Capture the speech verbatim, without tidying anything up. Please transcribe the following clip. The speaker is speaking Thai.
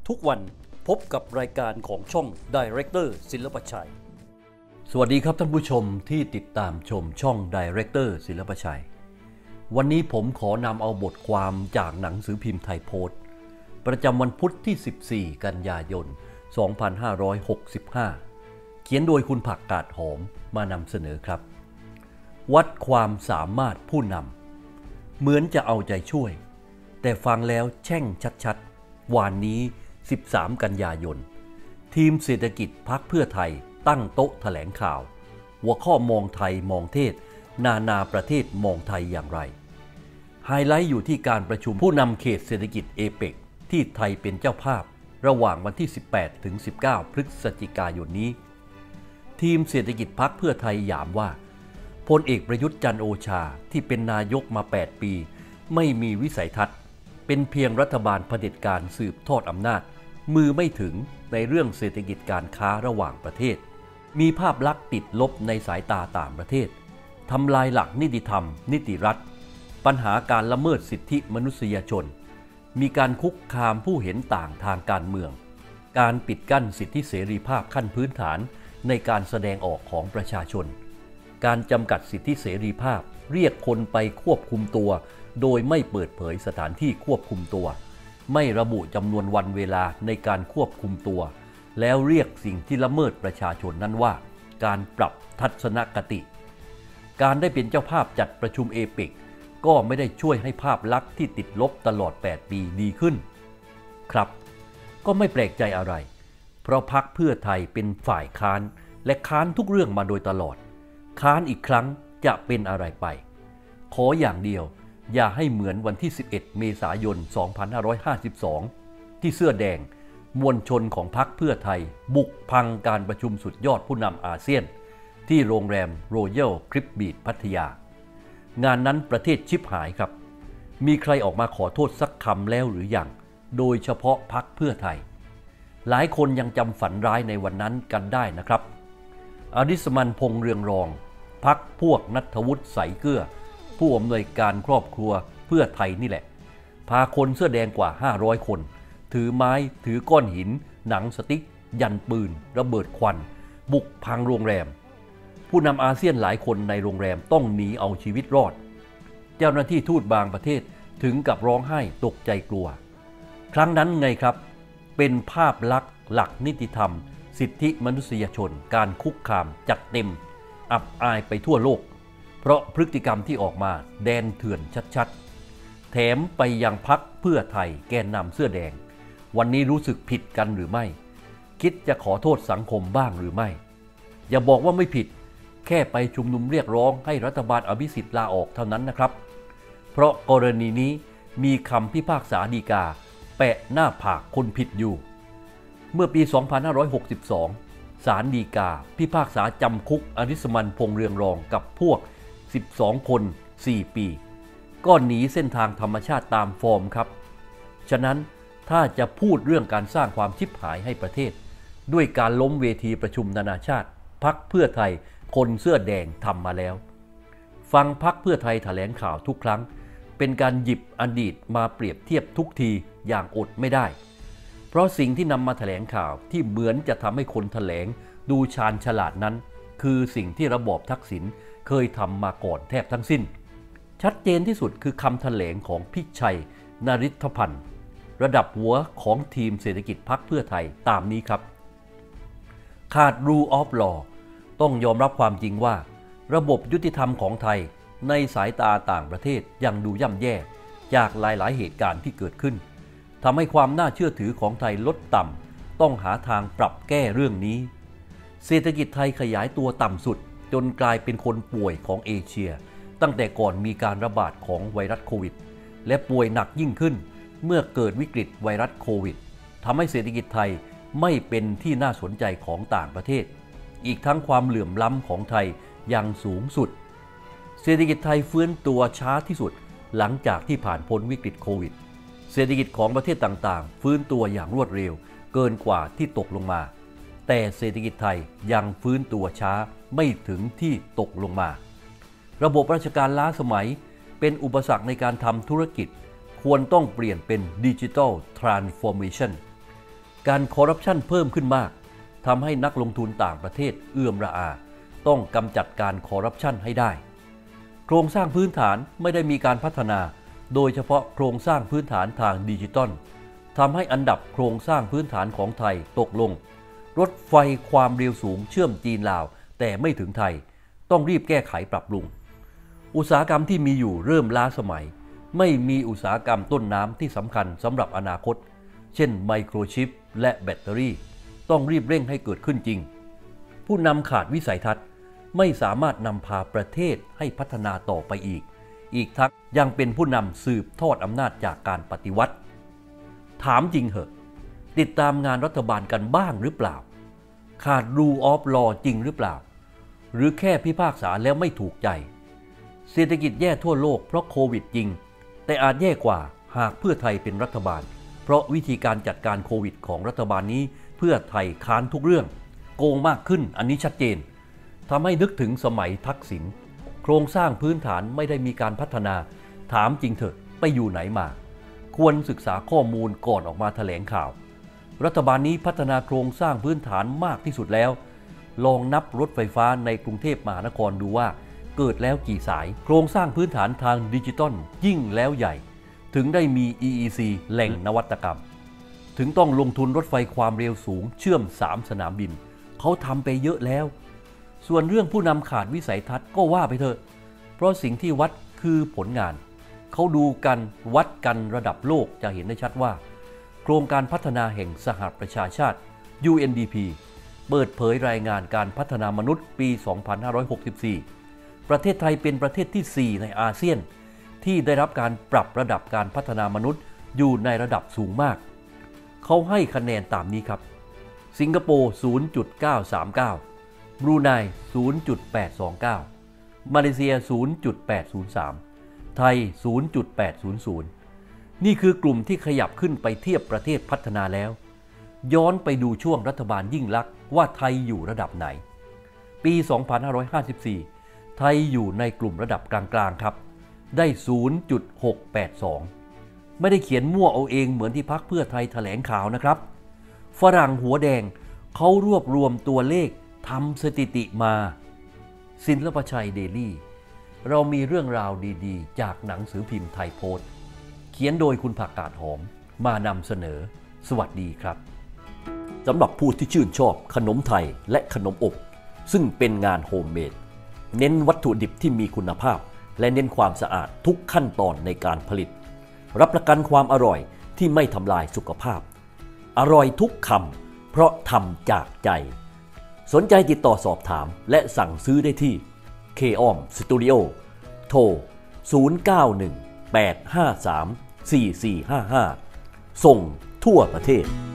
ทุกวันพบกับรายการของช่อง Director ศิลปชัยสวัสดีครับท่านผู้ชมที่ติดตามชมช่อง Director ศิลปชัยวันนี้ผมขอนำเอาบทความจากหนังสือพิมพ์ไทยโพสต์ประจำวันพุธที่สิบสี่กันยายนสองพันห้าร้อยหกสิบห้าเขียนโดยคุณผักกาดหอมมานำเสนอครับวัดความสามารถผู้นำเหมือนจะเอาใจช่วยแต่ฟังแล้วแช่งชัดๆวันนี้สิบสามกันยายนทีมเศรษฐกิจพรรคเพื่อไทยตั้งโต๊ะแถลงข่าวหัวข้อมองไทยมองเทศนานาประเทศมองไทยอย่างไรไฮไลท์อยู่ที่การประชุมผู้นำเขตเศรษฐกิจเอเปกที่ไทยเป็นเจ้าภาพระหว่างวันที่สิบแปดถึงสิบเก้าพฤศจิกายนนี้ทีมเศรษฐกิจพรรคเพื่อไทยย้ำว่าพลเอกประยุทธ์จันทร์โอชาที่เป็นนายกมาแปดปีไม่มีวิสัยทัศน์เป็นเพียงรัฐบาลเผด็จการสืบทอดอำนาจมือไม่ถึงในเรื่องเศรษฐกิจการค้าระหว่างประเทศมีภาพลักษณ์ติดลบในสายตาต่างประเทศทำลายหลักนิติธรรมนิติรัฐปัญหาการละเมิดสิทธิมนุษยชนมีการคุกคามผู้เห็นต่างทางการเมืองการปิดกั้นสิทธิเสรีภาพขั้นพื้นฐานในการแสดงออกของประชาชนการจำกัดสิทธิเสรีภาพเรียกคนไปควบคุมตัวโดยไม่เปิดเผยสถานที่ควบคุมตัวไม่ระบุจำนวนวันเวลาในการควบคุมตัวแล้วเรียกสิ่งที่ละเมิดประชาชนนั้นว่าการปรับทัศนคติการได้เป็นเจ้าภาพจัดประชุมเอเปกก็ไม่ได้ช่วยให้ภาพลักษณ์ที่ติดลบตลอดแปดปีดีขึ้นครับก็ไม่แปลกใจอะไรเพราะพรรคเพื่อไทยเป็นฝ่ายค้านและค้านทุกเรื่องมาโดยตลอดค้านอีกครั้งจะเป็นอะไรไปขออย่างเดียวอย่าให้เหมือนวันที่สิบเอ็ดเมษายนสองพันห้าร้อยห้าสิบสองที่เสื้อแดงมวลชนของพรรคเพื่อไทยบุกพังการประชุมสุดยอดผู้นำอาเซียนที่โรงแรมโรยัลคริปบีชพัทยางานนั้นประเทศชิบหายครับมีใครออกมาขอโทษสักคำแล้วหรือยังโดยเฉพาะพรรคเพื่อไทยหลายคนยังจำฝันร้ายในวันนั้นกันได้นะครับอดิศมันพงษ์เรืองรองพรรคพวกณัฐวุฒิใสเกลือผู้อำนวยการครอบครัวเพื่อไทยนี่แหละพาคนเสื้อแดงกว่าห้าร้อยคนถือไม้ถือก้อนหินหนังสติ๊กยันปืนระเบิดควันบุกพังโรงแรมผู้นำอาเซียนหลายคนในโรงแรมต้องหนีเอาชีวิตรอดเจ้าหน้าที่ทูตบางประเทศถึงกับร้องไห้ตกใจกลัวครั้งนั้นไงครับเป็นภาพลักษณ์หลักนิติธรรมสิทธิมนุษยชนการคุกคามจัดเต็มอับอายไปทั่วโลกเพราะพฤติกรรมที่ออกมาแดนเถื่อนชัดๆแถมไปยังพรรคเพื่อไทยแกนนำเสื้อแดงวันนี้รู้สึกผิดกันหรือไม่คิดจะขอโทษสังคมบ้างหรือไม่อย่าบอกว่าไม่ผิดแค่ไปชุมนุมเรียกร้องให้รัฐบาลอภิสิทธิ์ลาออกเท่านั้นนะครับเพราะกรณีนี้มีคำพิพากษาฎีกาแปะหน้าผากคนผิดอยู่เมื่อปีสองพันห้าร้อยหกสิบสองศาลฎีกาพิพากษาจำคุกอดิศมันพงษ์เรืองรองกับพวกสิบสองคนสี่ปีก็หนีเส้นทางธรรมชาติตามฟอร์มครับฉะนั้นถ้าจะพูดเรื่องการสร้างความชิบหายให้ประเทศด้วยการล้มเวทีประชุมนานาชาติพรรคเพื่อไทยคนเสื้อแดงทำมาแล้วฟังพรรคเพื่อไทยแถลงข่าวทุกครั้งเป็นการหยิบอดีตมาเปรียบเทียบทุกทีอย่างอดไม่ได้เพราะสิ่งที่นำมาแถลงข่าวที่เหมือนจะทำให้คนแถลงดูชาญฉลาดนั้นคือสิ่งที่ระบอบทักษิณเคยทำมาก่อนแทบทั้งสิ้นชัดเจนที่สุดคือคำแถลงของพิชัยนฤทธพันธ์ระดับหัวของทีมเศรษฐกิจพรรคเพื่อไทยตามนี้ครับขาด rule of law ต้องยอมรับความจริงว่าระบบยุติธรรมของไทยในสายตาต่างประเทศยังดูย่ำแย่จากหลายๆเหตุการณ์ที่เกิดขึ้นทำให้ความน่าเชื่อถือของไทยลดต่ำต้องหาทางปรับแก้เรื่องนี้เศรษฐกิจไทยขยายตัวต่ำสุดจนกลายเป็นคนป่วยของเอเชียตั้งแต่ก่อนมีการระบาดของไวรัสโควิดและป่วยหนักยิ่งขึ้นเมื่อเกิดวิกฤตไวรัสโควิดทำให้เศรษฐกิจไทยไม่เป็นที่น่าสนใจของต่างประเทศอีกทั้งความเหลื่อมล้ำของไทยยังสูงสุดเศรษฐกิจไทยฟื้นตัวช้าที่สุดหลังจากที่ผ่านพ้นวิกฤตโควิดเศรษฐกิจของประเทศต่างๆฟื้นตัวอย่างรวดเร็วเกินกว่าที่ตกลงมาแต่เศรษฐกิจไทยยังฟื้นตัวช้าไม่ถึงที่ตกลงมาระบบราชการล้าสมัยเป็นอุปสรรคในการทำธุรกิจควรต้องเปลี่ยนเป็นดิจิทัลทรานส์ฟอร์เมชันการคอร์รัปชันเพิ่มขึ้นมากทำให้นักลงทุนต่างประเทศเอื้อมระอาต้องกำจัดการคอร์รัปชันให้ได้โครงสร้างพื้นฐานไม่ได้มีการพัฒนาโดยเฉพาะโครงสร้างพื้นฐานทางดิจิตอลทำให้อันดับโครงสร้างพื้นฐานของไทยตกลงรถไฟความเร็วสูงเชื่อมจีนลาวแต่ไม่ถึงไทยต้องรีบแก้ไขปรับปรุงอุตสาหกรรมที่มีอยู่เริ่มล้าสมัยไม่มีอุตสาหกรรมต้นน้ำที่สำคัญสำหรับอนาคตเช่นไมโครชิปและแบตเตอรี่ต้องรีบเร่งให้เกิดขึ้นจริงผู้นำขาดวิสัยทัศน์ไม่สามารถนำพาประเทศให้พัฒนาต่อไปอีกอีกทั้งยังเป็นผู้นำสืบทอดอำนาจจากการปฏิวัติถามจริงเหอะติดตามงานรัฐบาลกันบ้างหรือเปล่าขาด Rule of Law จริงหรือเปล่าหรือแค่พิพากษาแล้วไม่ถูกใจเศรษฐกิจแย่ทั่วโลกเพราะโควิดจริงแต่อาจแย่กว่าหากเพื่อไทยเป็นรัฐบาลเพราะวิธีการจัดการโควิดของรัฐบาลนี้เพื่อไทยค้านทุกเรื่องโกงมากขึ้นอันนี้ชัดเจนทำให้นึกถึงสมัยทักษิณโครงสร้างพื้นฐานไม่ได้มีการพัฒนาถามจริงเถอะไปอยู่ไหนมาควรศึกษาข้อมูลก่อนออกมาแถลงข่าวรัฐบาลนี้พัฒนาโครงสร้างพื้นฐานมากที่สุดแล้วลองนับรถไฟฟ้าในกรุงเทพมหานครดูว่าเกิดแล้วกี่สายโครงสร้างพื้นฐานทางดิจิตอลยิ่งแล้วใหญ่ถึงได้มี อี อี ซี แหล่งนวัตกรรมถึงต้องลงทุนรถไฟความเร็วสูงเชื่อมสามสนามบินเขาทำไปเยอะแล้วส่วนเรื่องผู้นำขาดวิสัยทัศน์ก็ว่าไปเถอะเพราะสิ่งที่วัดคือผลงานเขาดูกันวัดกันระดับโลกจะเห็นได้ชัดว่าโครงการพัฒนาแห่งสหประชาชาติ ยู เอ็น ดี พี เปิดเผยรายงานการพัฒนามนุษย์ปี สองพันห้าร้อยหกสิบสี่ ประเทศไทยเป็นประเทศที่ สี่ ในอาเซียนที่ได้รับการปรับระดับการพัฒนามนุษย์อยู่ในระดับสูงมากเขาให้คะแนนตามนี้ครับสิงคโปร์ ศูนย์จุดเก้าสามเก้า บรูไน ศูนย์จุดแปดสองเก้า มาเลเซีย ศูนย์จุดแปดศูนย์สาม ไทย ศูนย์จุดแปดศูนย์ศูนย์ นี่คือกลุ่มที่ขยับขึ้นไปเทียบประเทศพัฒนาแล้วย้อนไปดูช่วงรัฐบาลยิ่งลักษณ์ว่าไทยอยู่ระดับไหนปี สองพันห้าร้อยห้าสิบสี่ ไทยอยู่ในกลุ่มระดับกลางๆครับได้ ศูนย์จุดหกแปดสอง ไม่ได้เขียนมั่วเอาเองเหมือนที่พรรคเพื่อไทยแถลงข่าวนะครับฝรั่งหัวแดงเขารวบรวมตัวเลขทำสถิติมาศิลปชัยเดลี่เรามีเรื่องราวดีๆจากหนังสือพิมพ์ไทยโพสต์เขียนโดยคุณผักกาดหอมมานำเสนอสวัสดีครับสำหรับผู้ที่ชื่นชอบขนมไทยและขนมอบซึ่งเป็นงานโฮมเมดเน้นวัตถุดิบที่มีคุณภาพและเน้นความสะอาดทุกขั้นตอนในการผลิตรับประกันความอร่อยที่ไม่ทำลายสุขภาพอร่อยทุกคำเพราะทำจากใจสนใจติดต่อสอบถามและสั่งซื้อได้ที่ เค ออม Studio โทร ศูนย์ เก้า หนึ่ง แปด ห้า สาม สี่ สี่ ห้า ห้า ส่งทั่วประเทศ